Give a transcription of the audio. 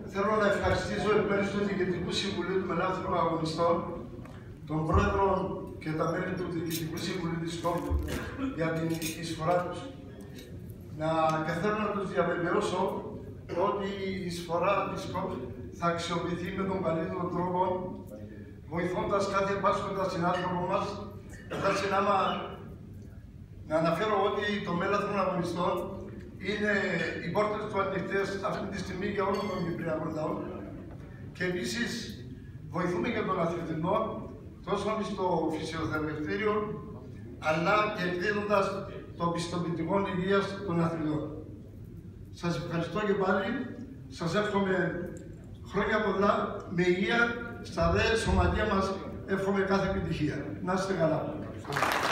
θέλω να ευχαριστήσω εκ μέρους του Διοικητικού Συμβουλίου του Μελάνθρωπων Αγωνιστών, των Πρόεδρων και τα μέλη του Διοικητικού Συμβουλίου της ΚΟΠ για την εισφορά τους. Και θέλω να τους διαβεβαιώσω ότι η εισφορά της ΚΟΠ θα αξιοποιηθεί με τον καλύτερο τρόπο, βοηθώντας κάθε πάσχοντα συνάνθρωπο μας. Έτσι, να αναφέρω ότι το Μέλανθρωπων Αγωνιστών είναι οι πόρτες του ανοιχτές αυτή τη στιγμή για όλων των Κυπριακών λαών. Και επίσης βοηθούμε και τον αθλητισμό τόσο στο φυσιοθεραπευτήριο, αλλά και εκδίδοντας το πιστοποιητικό υγείας των αθλητών. Σας ευχαριστώ και πάλι. Σας εύχομαι χρόνια πολλά με υγεία. Στα δε σωματεία μας εύχομαι κάθε επιτυχία. Να είστε καλά.